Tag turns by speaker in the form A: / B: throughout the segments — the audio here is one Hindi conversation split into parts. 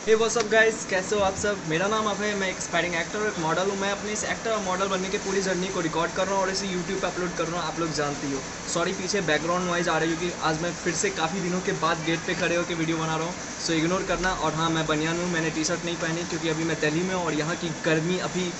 A: हे वो सब गाइस, कैसे हो आप सब। मेरा नाम अभय है। मैं एक एस्पायरिंग एक्टर और एक मॉडल हूँ। मैं अपने इस एक्टर और मॉडल बनने की पूरी जर्नी को रिकॉर्ड कर रहा हूँ और इसे यूट्यूब पे अपलोड कर रहा हूँ। आप लोग जानती हो। सॉरी पीछे बैकग्राउंड नॉइज़ आ रही होगी। आज मैं फिर से काफ़ी दिनों के बाद गेट पे खड़े होकर वीडियो बना रहा हूँ, सो इग्नोर करना। और हाँ, मैं बनियान हूँ, मैंने टी शर्ट नहीं पहनी क्योंकि अभी मैं दिल्ली में हूँ और यहाँ की गर्मी अभी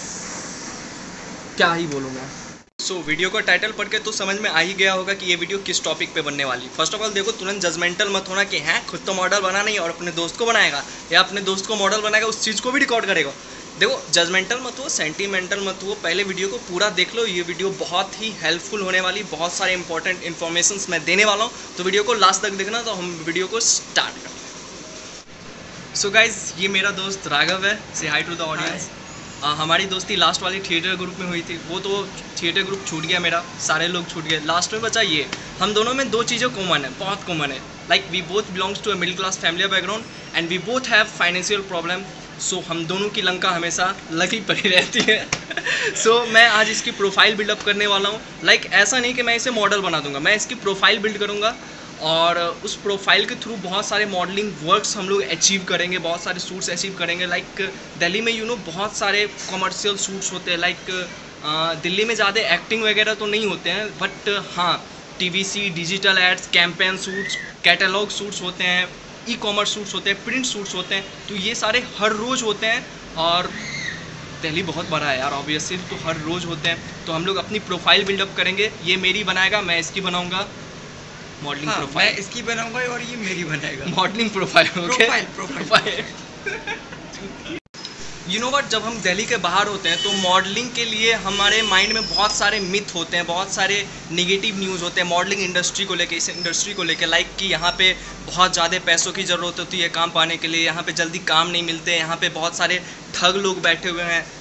A: क्या ही बोलूँ मैं। वीडियो का टाइटल पढ़ के तो समझ में आ ही गया होगा कि ये वीडियो किस टॉपिक पे बनने वाली। फर्स्ट ऑफ ऑल देखो, तुरंत जजमेंटल मत होना कि हैं खुद तो मॉडल बना नहीं और अपने दोस्त को बनाएगा या अपने दोस्त को मॉडल बनाएगा उस चीज़ को भी रिकॉर्ड करेगा। देखो, जजमेंटल मत हो, सेंटीमेंटल मत हो, पहले वीडियो को पूरा देख लो। ये वीडियो बहुत ही हेल्पफुल होने वाली, बहुत सारे इंपॉर्टेंट इन्फॉर्मेशन मैं देने वाला हूँ, तो वीडियो को लास्ट तक देखना। तो हम वीडियो को स्टार्ट करते हैं। सो गाइज, ये मेरा दोस्त राघव है। से हाई टू द ऑडियंस। हमारी दोस्ती लास्ट वाली थिएटर ग्रुप में हुई थी, वो तो थिएटर ग्रुप छूट गया मेरा, सारे लोग छूट गए। लास्ट में बचा ये। हम दोनों में दो चीज़ें कॉमन है, बहुत कॉमन है। Like we both belongs to a middle class family background and we both have financial problem. So हम दोनों की लंका हमेशा लगी पड़ी रहती है। सो मैं आज इसकी प्रोफाइल बिल्डअप करने वाला हूँ। लाइक ऐसा नहीं कि मैं इसे मॉडल बना दूंगा, मैं इसकी प्रोफाइल बिल्ड करूँगा और उस प्रोफाइल के थ्रू बहुत सारे मॉडलिंग वर्क्स हम लोग अचीव करेंगे, बहुत सारे सूट्स अचीव करेंगे। लाइक दिल्ली में बहुत सारे कमर्शियल सूट्स होते हैं। लाइक दिल्ली में ज़्यादा एक्टिंग वगैरह तो नहीं होते हैं, बट हाँ, TVC, digital ads, campaign shoots, catalogue shoots होते हैं, ई कॉमर्स सूट्स होते हैं, प्रिंट सूट्स होते हैं। तो ये सारे हर रोज़ होते हैं और दिल्ली बहुत बड़ा है यार, ऑब्वियसली तो हर रोज़ होते हैं। तो हम लोग अपनी प्रोफाइल बिल्डअप करेंगे। ये मेरी बनाएगा, मैं इसकी बनाऊंगा मॉडलिंग प्रोफाइल।
B: मैं इसकी बनाऊंगा और ये मेरी बनाएगा
A: modelling profile.
B: Profile.
A: You know what, जब हम दिल्ली के बाहर होते हैं तो मॉडलिंग के लिए हमारे माइंड में बहुत सारे मिथ होते हैं, बहुत सारे नेगेटिव न्यूज़ होते हैं मॉडलिंग इंडस्ट्री को लेके, इस इंडस्ट्री को लेके। लाइक कि यहाँ पे बहुत ज़्यादा पैसों की ज़रूरत होती है काम पाने के लिए, यहाँ पे जल्दी काम नहीं मिलते, यहाँ पे बहुत सारे ठग लोग बैठे हुए हैं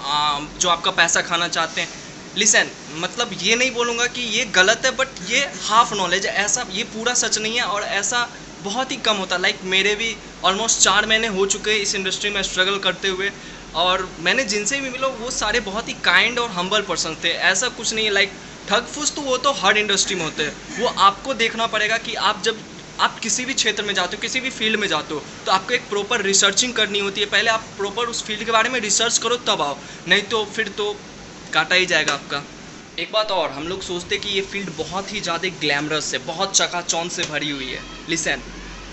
A: जो आपका पैसा खाना चाहते हैं। लिसन, मतलब ये नहीं बोलूँगा कि ये गलत है, बट ये हाफ नॉलेज है। ऐसा ये पूरा सच नहीं है और ऐसा बहुत ही कम होता है। लाइक मेरे भी ऑलमोस्ट 4 महीने हो चुके हैं इस इंडस्ट्री में स्ट्रगल करते हुए, और मैंने जिनसे भी मिला वो सारे बहुत ही काइंड और हम्बल पर्सन थे। ऐसा कुछ नहीं है। लाइक ठग फूस तो वो तो हर इंडस्ट्री में होते हैं। वो आपको देखना पड़ेगा कि आप किसी भी क्षेत्र में जाते हो, किसी भी फील्ड में जाते हो, तो आपको एक प्रॉपर रिसर्चिंग करनी होती है। पहले आप प्रॉपर उस फील्ड के बारे में रिसर्च करो तब आओ, नहीं तो फिर तो काटा ही जाएगा आपका। एक बात और, हम लोग सोचते कि ये फील्ड बहुत ही ज़्यादा ग्लैमरस है, बहुत चकाचौंध से भरी हुई है। लिसन,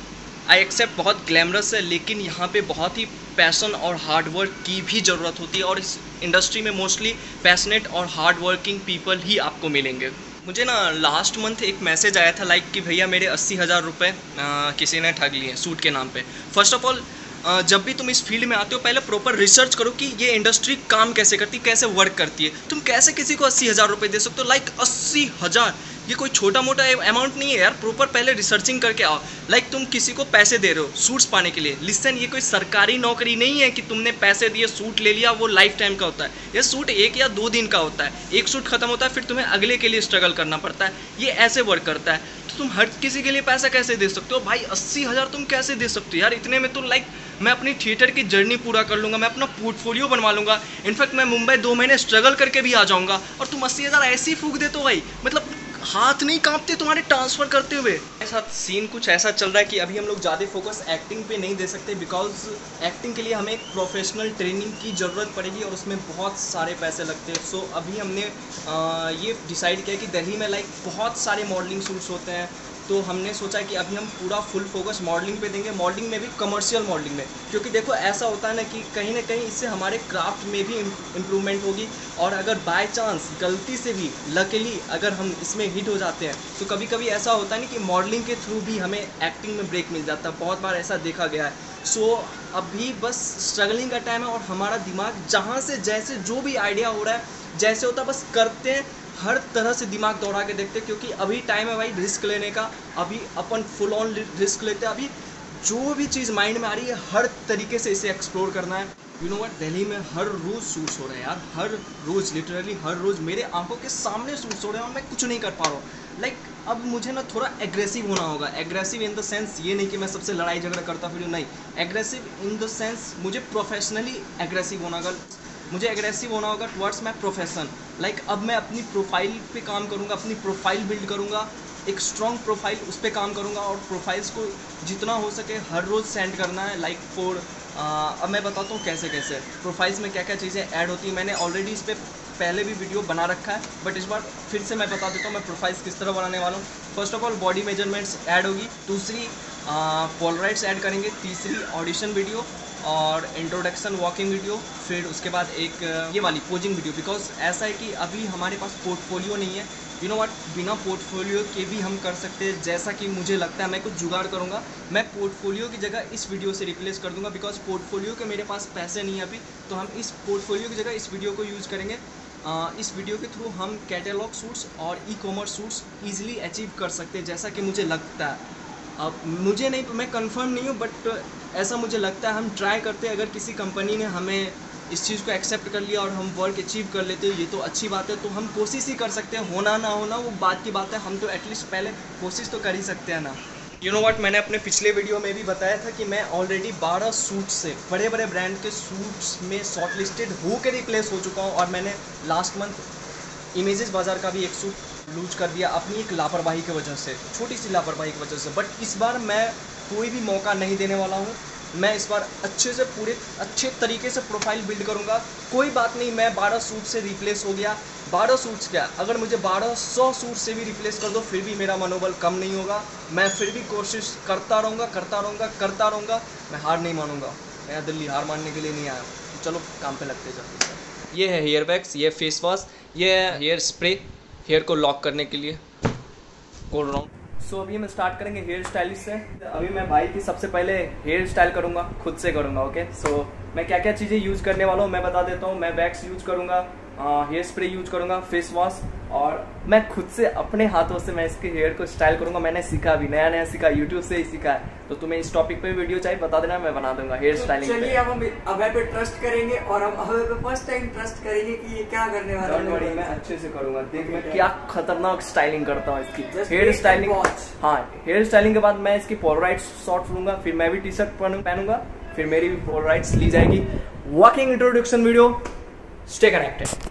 A: आई एक्सेप्ट बहुत ग्लैमरस है, लेकिन यहाँ पे बहुत ही पैशन और हार्डवर्क की भी ज़रूरत होती है और इस इंडस्ट्री में मोस्टली पैशनेट और हार्ड वर्किंग पीपल ही आपको मिलेंगे। मुझे ना लास्ट मंथ एक मैसेज आया था लाइक कि भैया मेरे 80,000 रुपये किसी ने ठग लिए सूट के नाम पे। फर्स्ट ऑफ ऑल, जब भी तुम इस फील्ड में आते हो पहले प्रॉपर रिसर्च करो कि ये इंडस्ट्री काम कैसे करती है, कैसे वर्क करती है। तुम कैसे किसी को 80,000 रुपये दे सकते हो? लाइक 80,000, ये कोई छोटा मोटा अमाउंट नहीं है यार। प्रॉपर पहले रिसर्चिंग करके आओ। लाइक तुम किसी को पैसे दे रहे हो सूट्स पाने के लिए। लिसन, ये कोई सरकारी नौकरी नहीं है कि तुमने पैसे दिए सूट ले लिया वो लाइफ टाइम का होता है। ये सूट 1 या 2 दिन का होता है, एक सूट खत्म होता है, फिर तुम्हें अगले के लिए स्ट्रगल करना पड़ता है। ये ऐसे वर्क करता है। तो तुम हर किसी के लिए पैसा कैसे दे सकते हो भाई? 80,000 तुम कैसे दे सकते हो यार? इतने में तो लाइक मैं अपनी थिएटर की जर्नी पूरा कर लूँगा, मैं अपना पोर्टफोलियो बनवा लूँगा। इनफैक्ट मैं मुंबई 2 महीने स्ट्रगल करके भी आ जाऊँगा और तुम 80,000 ऐसे ही फूक देते हो भाई? मतलब हाथ नहीं कांपते तुम्हारे ट्रांसफ़र करते हुए? मेरे साथ सीन कुछ ऐसा चल रहा है कि अभी हम लोग ज़्यादा फोकस एक्टिंग पे नहीं दे सकते, बिकॉज एक्टिंग के लिए हमें एक प्रोफेशनल ट्रेनिंग की ज़रूरत पड़ेगी और उसमें बहुत सारे पैसे लगते हैं। सो अभी हमने ये डिसाइड किया कि दिल्ली में लाइक बहुत सारे मॉडलिंग शूट्स होते हैं, तो हमने सोचा कि अभी हम पूरा फुल फोकस मॉडलिंग पे देंगे, मॉडलिंग में भी कमर्शियल मॉडलिंग में। क्योंकि देखो ऐसा होता है ना कि कहीं ना कहीं इससे हमारे क्राफ्ट में भी इम्प्रूवमेंट होगी, और अगर बाय चांस गलती से भी लकीली अगर हम इसमें हिट हो जाते हैं तो कभी कभी ऐसा होता है ना कि मॉडलिंग के थ्रू भी हमें एक्टिंग में ब्रेक मिल जाता है। बहुत बार ऐसा देखा गया है। सो अभी बस स्ट्रगलिंग का टाइम है और हमारा दिमाग जहाँ से जैसे जो भी आइडिया हो रहा है जैसे होता है बस करते हैं, हर तरह से दिमाग दौड़ा के देखते हैं, क्योंकि अभी टाइम है भाई रिस्क लेने का। अभी अपन फुल ऑन रिस्क लेते हैं। अभी जो भी चीज़ माइंड में आ रही है हर तरीके से इसे एक्सप्लोर करना है। यू नो व्हाट, दिल्ली में हर रोज़ शूट्स हो रहे हैं यार, हर रोज़, लिटरली हर रोज़ मेरे आंखों के सामने शूट्स हो रहे हैं और मैं कुछ नहीं कर पा रहा हूँ। लाइक अब मुझे ना थोड़ा एग्रेसिव होना होगा। एग्रेसिव इन द सेंस ये नहीं कि मैं सबसे लड़ाई झगड़ा करता फिर नहीं, एग्रेसिव इन द सेंस मुझे प्रोफेशनली एग्रेसिव होना होगा। मुझे एग्रेसिव होना होगा टुवर्ड्स माई प्रोफेशन। लाइक अब मैं अपनी प्रोफाइल पे काम करूँगा, अपनी प्रोफाइल बिल्ड करूँगा एक स्ट्रॉन्ग प्रोफाइल उस पर काम करूँगा और प्रोफाइल्स को जितना हो सके हर रोज़ सेंड करना है लाइक फॉर अब मैं बताता हूँ कैसे कैसे प्रोफाइल्स में क्या क्या चीज़ें ऐड होती हैं। मैंने ऑलरेडी इस पर पहले भी वीडियो बना रखा है, बट इस बार फिर से मैं बता देता हूँ मैं प्रोफाइल्स किस तरह बनाने वाला हूँ। First of all body measurements add होगी, दूसरी पोलराइड्स ऐड करेंगे, तीसरी ऑडिशन वीडियो और इंट्रोडक्शन वॉकिंग वीडियो, फिर उसके बाद एक ये वाली पोजिंग वीडियो। बिकॉज ऐसा है कि अभी हमारे पास पोर्टफोलियो नहीं है, यू नो व्हाट, बिना पोर्टफोलियो के भी हम कर सकते हैं। जैसा कि मुझे लगता है मैं कुछ जुगाड़ करूँगा, मैं पोर्टफोलियो की जगह इस वीडियो से रिप्लेस कर दूँगा। बिकॉज पोर्टफोलियो के मेरे पास पैसे नहीं है अभी, तो हम इस पोर्टफोलियो की जगह इस वीडियो को यूज़ करेंगे। इस वीडियो के थ्रू हम कैटेलॉग सूट्स और ई-कॉमर्स सूट्स ईजिली अचीव कर सकते हैं, जैसा कि मुझे लगता है। अब मुझे नहीं, मैं कंफर्म नहीं हूँ, बट ऐसा मुझे लगता है। हम ट्राई करते हैं, अगर किसी कंपनी ने हमें इस चीज़ को एक्सेप्ट कर लिया और हम वर्क अचीव कर लेते हैं, ये तो अच्छी बात है। तो हम कोशिश ही कर सकते हैं, होना ना होना वो बात की बात है, हम तो एटलीस्ट पहले कोशिश तो कर ही सकते हैं ना। यू नो व्हाट, मैंने अपने पिछले वीडियो में भी बताया था कि मैं ऑलरेडी 12 सूट्स से, बड़े बड़े ब्रांड के सूट्स में शॉर्टलिस्टेड होकर रिप्लेस हो चुका हूँ। और मैंने लास्ट मंथ इमेजेस बाज़ार का भी एक सूट लूज कर दिया अपनी एक लापरवाही की वजह से, छोटी सी लापरवाही की वजह से। बट इस बार मैं कोई भी मौका नहीं देने वाला हूँ। मैं इस बार अच्छे से पूरे अच्छे तरीके से प्रोफाइल बिल्ड करूँगा। कोई बात नहीं, मैं 12 सूट से रिप्लेस हो गया, 12 सूट्स क्या, अगर मुझे 1200 सूट से भी रिप्लेस कर दो फिर भी मेरा मनोबल कम नहीं होगा। मैं फिर भी कोशिश करता रहूँगा। मैं हार नहीं मानूंगा। मैं दिल्ली हार मानने के लिए नहीं आया। चलो काम पे लगते जल्दी से। ये है हेयर वैक्स, ये फेस वॉश, ये है हेयर स्प्रे हेयर को लॉक करने के लिए। कोल राउंड। सो अभी हम स्टार्ट करेंगे हेयर स्टाइलिश से। अभी मैं भाई की सबसे पहले हेयर स्टाइल करूँगा, खुद से करूँगा। ओके, सो मैं क्या क्या चीज़ें यूज़ करने वाला हूँ मैं बता देता हूँ। मैं वैक्स यूज़ करूँगा, हेयर स्प्रे यूज करूँगा, फेस वॉश, और मैं खुद से अपने हाथों से मैं इसके हेयर को स्टाइल करूँगा। मैंने सीखा भी, नया सीखा, यूट्यूब से ही सीखा है। तो तुम्हें इस टॉपिक पे वीडियो चाहिए बता देना, मैं बना दूंगा हेयर स्टाइलिंग।
B: चलिए अब हम अभय पे ट्रस्ट करेंगे और हम अभय पे फर्स्ट टाइम ट्रस्ट करेंगे कि ये क्या करने वाला है।
A: मैं अच्छे से करूँगा, देख मैं क्या खतरनाक स्टाइलिंग करता हूँ इसकी। हेयर स्टाइलिंग, हाँ, हेयर स्टाइलिंग के बाद मैं इसकी पोलराइड शॉर्ट लूंगा, फिर मैं भी टी शर्ट पहनूंगा, फिर मेरी भी पोलराइड्स ली जाएगी। Walking introduction video, stay connected.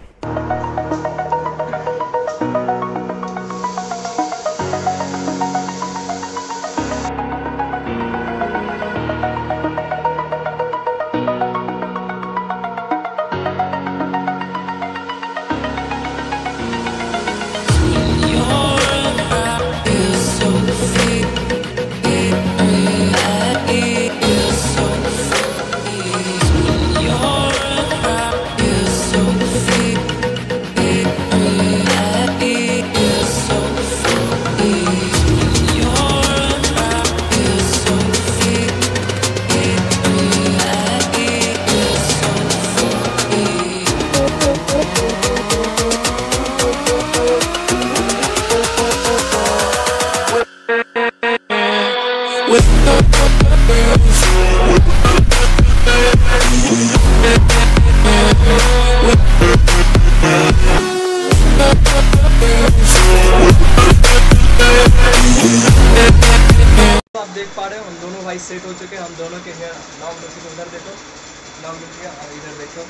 A: आप देख पा रहे हो हम दोनों भाई सेट हो चुके हैं। हम दोनों के हेयर लॉक हो चुके, उधर देखो लॉक हो चुके और इधर देखो।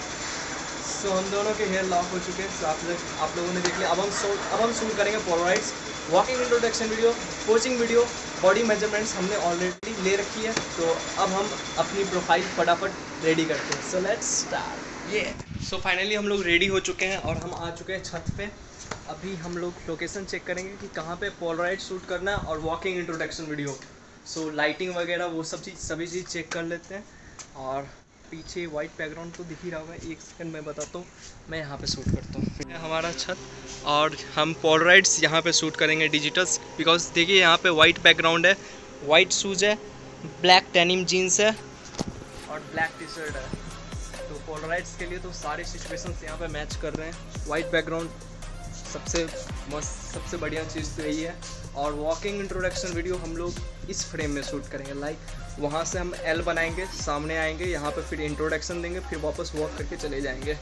A: सो हम दोनों के हेयर लॉक हो चुके हैं। आप लोगों ने देख लिया। अब हम शूट करेंगे polaroids, walking introduction video, coaching video, body measurements हमने ऑलरेडी ले रखी है। तो अब हम अपनी प्रोफाइल फटाफट रेडी करते हैं। So let's start. ये सो फाइनली हम लोग रेडी हो चुके हैं और हम आ चुके हैं छत पे। अभी हम लोग लोकेशन चेक करेंगे कि कहाँ पे पोलराइड शूट करना है और walking introduction video. So lighting वगैरह वो सब चीज़ सभी चीज़ चेक कर लेते हैं। और पीछे वाइट बैकग्राउंड तो दिख ही रहा होगा, एक सेकंड मैं बताता हूँ। मैं यहाँ पे शूट करता हूँ, हमारा छत, और हम पोलराइड्स यहाँ पे शूट करेंगे डिजिटल्स। बिकॉज देखिए यहाँ पे वाइट बैकग्राउंड है, वाइट शूज़ है, ब्लैक डेनिम जीन्स है और ब्लैक टी शर्ट है। तो पोलराइड्स के लिए तो सारे सिचुएशंस यहाँ पे मैच कर रहे हैं। वाइट बैकग्राउंड सबसे मस्त, सबसे बढ़िया चीज़ तो यही है। और वॉकिंग इंट्रोडक्शन वीडियो हम लोग इस फ्रेम में शूट करेंगे। लाइक वहाँ से हम एल बनाएंगे, सामने आएंगे, यहाँ पे फिर इंट्रोडक्शन देंगे, फिर वापस वॉक करके चले जाएंगे।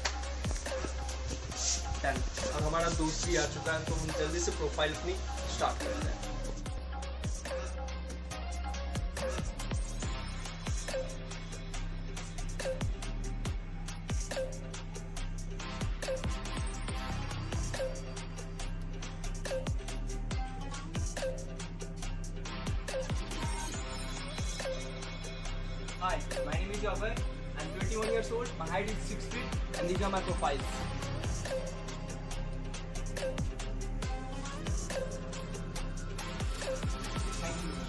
A: और हमारा दोस्त भी आ चुका है, तो हम जल्दी से प्रोफाइल अपनी स्टार्ट करते हैं। Hi, my name is Abhay. I'm 21 years old. My height is 6 feet, and these are my profiles. Thank you.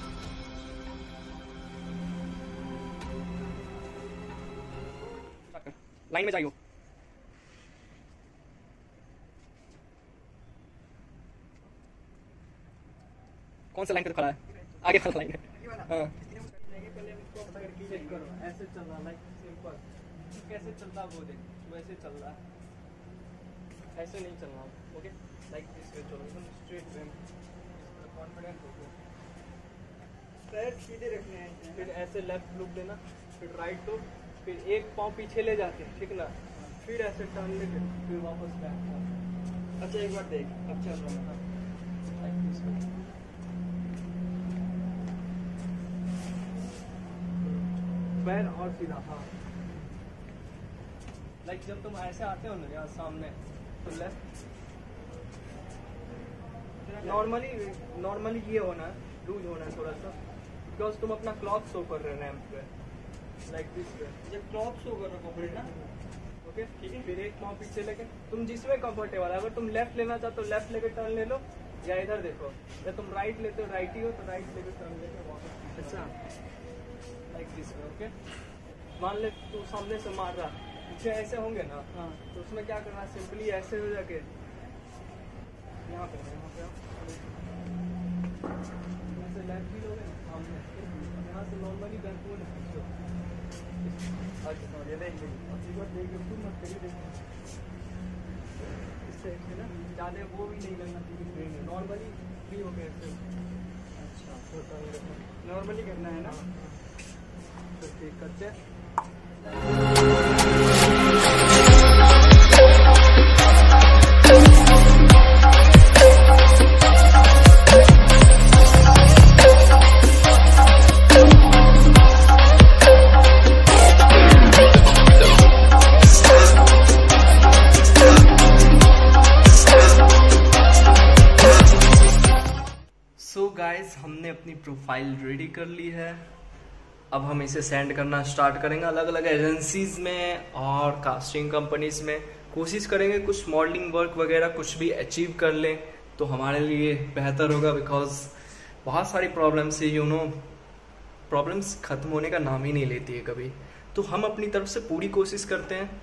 A: Line में जाइयो। कौन सा लाइन पे खड़ा है? आगे वाला लाइन है। हाँ।
C: चेक करो ऐसे चल रहा लाइक सिंपल कैसे चलता वो देख वैसे चल रहा है ऐसे नहीं चल रहा ओके लाइक दिस वे चलो एकदम स्ट्रेट वे कॉन्फिडेंट हो
B: पैर सीधे रखने हैं
C: फिर ऐसे लेफ्ट लुक देना फिर राइट लुक फिर एक पाँव पीछे ले जाके ठीक ना फिर ऐसे टर्न लेके फिर वापस बैक
B: अच्छा एक बार देख अब चल रहा है
C: लाइक दिस वे पैर और सीधा हाँ लाइक जब तुम ऐसे आते हो ना यार सामने तो लेफ्ट नॉर्मली ये होना है लूज होना है थोड़ा सा बिकॉज तुम अपना क्लॉथ शो कर रहे हो रैम्प पे लाइक दिस वे
B: जब क्लॉथ शो कर रहा कपड़े ना
C: ओके ठीक है फिर एक पाँव पीछे लेके तुम जिसमें कंफर्टेबल है अगर तुम लेफ्ट लेना चाहते हो लेफ्ट लेके टर्न ले लो या इधर देखो या तुम राइट लेते हो राइट ही हो तो राइट लेके टर्न लेके वापस
B: अच्छा
C: लाइक दिस वे ओके मान ले तू सामने से मार रहा पीछे ऐसे होंगे ना
B: हाँ
C: तो उसमें क्या करना सिंपली ऐसे हो जाके यहाँ पे ऐसे लेफ्ट ही लोगे ना सामने यहाँ से नॉर्मली बैकवर्ड अच्छा ये देख एक बार देख तुम मत करिए देखो इससे ऐसे ना ज़्यादा वो भी नहीं करना चाहिए नॉर्मली फ्री हो गए ऐसे अच्छा
B: नॉर्मली करना है ना
C: तो ठीक करते हैं
A: सो गाइज हमने अपनी प्रोफाइल रेडी कर ली है। अब हम इसे सेंड करना स्टार्ट करेंगे अलग अलग एजेंसीज में और कास्टिंग कंपनीज में। कोशिश करेंगे कुछ मॉडलिंग वर्क वगैरह कुछ भी अचीव कर लें तो हमारे लिए बेहतर होगा बिकॉज बहुत सारी प्रॉब्लम्स है यू नो प्रॉब्लम्स ख़त्म होने का नाम ही नहीं लेती है कभी। तो हम अपनी तरफ से पूरी कोशिश करते हैं।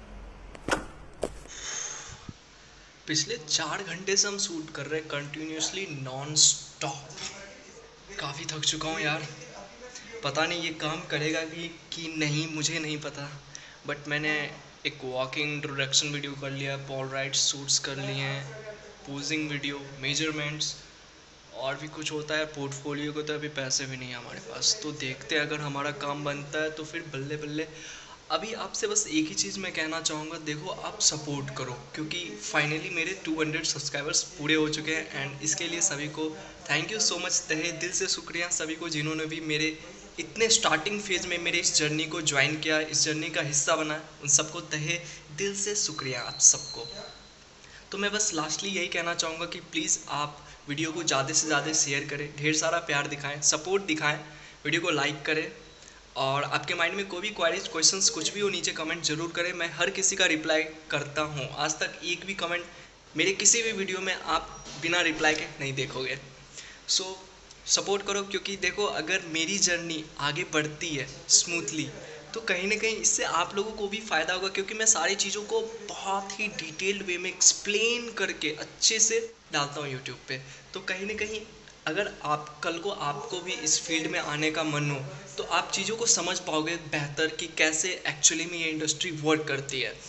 A: पिछले 4 घंटे से हम शूट कर रहे हैं कंटिन्यूसली नॉन स्टॉप। काफ़ी थक चुका हूँ यार, पता नहीं ये काम करेगा कि नहीं, मुझे नहीं पता। बट मैंने एक वॉकिंग इंट्रोडक्शन वीडियो कर लिया, पोलराइड शूट्स कर लिए हैं, पोजिंग वीडियो, मेजरमेंट्स और भी कुछ होता है। पोर्टफोलियो को तो अभी पैसे भी नहीं है हमारे पास, तो देखते हैं अगर हमारा काम बनता है तो फिर बल्ले बल्ले। अभी आपसे बस एक ही चीज़ मैं कहना चाहूँगा, देखो आप सपोर्ट करो क्योंकि फाइनली मेरे 200 सब्सक्राइबर्स पूरे हो चुके हैं एंड इसके लिए सभी को थैंक यू सो मच, तहे दिल से शुक्रिया सभी को जिन्होंने भी मेरे इतने स्टार्टिंग फेज़ में मेरे इस जर्नी को ज्वाइन किया, इस जर्नी का हिस्सा बना, उन सबको तहे दिल से शुक्रिया आप सबको। तो मैं बस लास्टली यही कहना चाहूँगा कि प्लीज़ आप वीडियो को ज़्यादा से ज़्यादा शेयर करें, ढेर सारा प्यार दिखाएं, सपोर्ट दिखाएं, वीडियो को लाइक करें और आपके माइंड में कोई भी क्वारीज क्वेश्चंस कुछ भी हो नीचे कमेंट ज़रूर करें। मैं हर किसी का रिप्लाई करता हूँ, आज तक एक भी कमेंट मेरे किसी भी वीडियो में आप बिना रिप्लाई के नहीं देखोगे। सो सपोर्ट करो क्योंकि देखो अगर मेरी जर्नी आगे बढ़ती है स्मूथली तो कहीं ना कहीं इससे आप लोगों को भी फ़ायदा होगा क्योंकि मैं सारी चीज़ों को बहुत ही डिटेल्ड वे में एक्सप्लेन करके अच्छे से डालता हूँ यूट्यूब पे। तो कहीं ना कहीं अगर आप कल को आपको भी इस फील्ड में आने का मन हो तो आप चीज़ों को समझ पाओगे बेहतर कि कैसे एक्चुअली में ये इंडस्ट्री वर्क करती है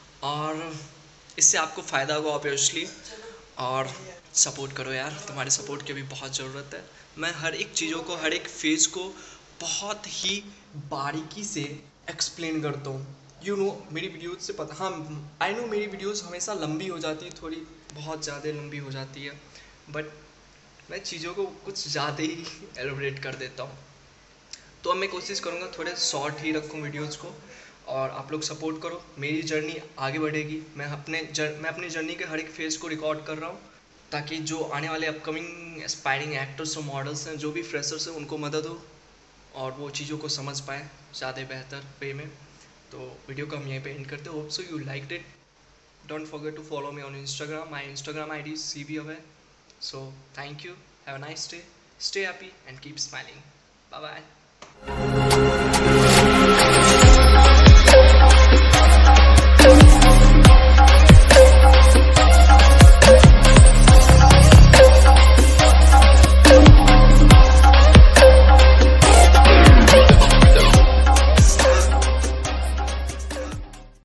A: और इससे आपको फ़ायदा होगा ऑब्वियसली। और सपोर्ट करो यार, तुम्हारे सपोर्ट की भी बहुत ज़रूरत है। मैं हर एक चीज़ों को, हर एक फेज़ को बहुत ही बारीकी से एक्सप्लेन करता हूँ। यू नो मेरी वीडियोज़ से पता, हाँ आई नो मेरी वीडियोज़ हमेशा लंबी हो जाती है, थोड़ी बहुत ज़्यादा लंबी हो जाती है, बट मैं चीज़ों को कुछ ज़्यादा ही एलोबरेट कर देता हूँ। तो अब मैं कोशिश करूँगा थोड़े शॉर्ट ही रखूँ वीडियोज़ को और आप लोग सपोर्ट करो, मेरी जर्नी आगे बढ़ेगी। मैं अपनी जर्नी के हर एक फेज़ को रिकॉर्ड कर रहा हूँ ताकि जो आने वाले अपकमिंग एस्पायरिंग एक्टर्स और मॉडल्स हैं, जो भी फ्रेशर्स हैं, उनको मदद हो और वो चीज़ों को समझ पाए ज़्यादा बेहतर वे में। तो वीडियो को हम यहीं पे एंड करते हैं। Hope so you liked it. Don't forget to follow me on Instagram. My Instagram ID is CBAware. So thank you, have a nice day, stay happy and keep smiling. Bye bye.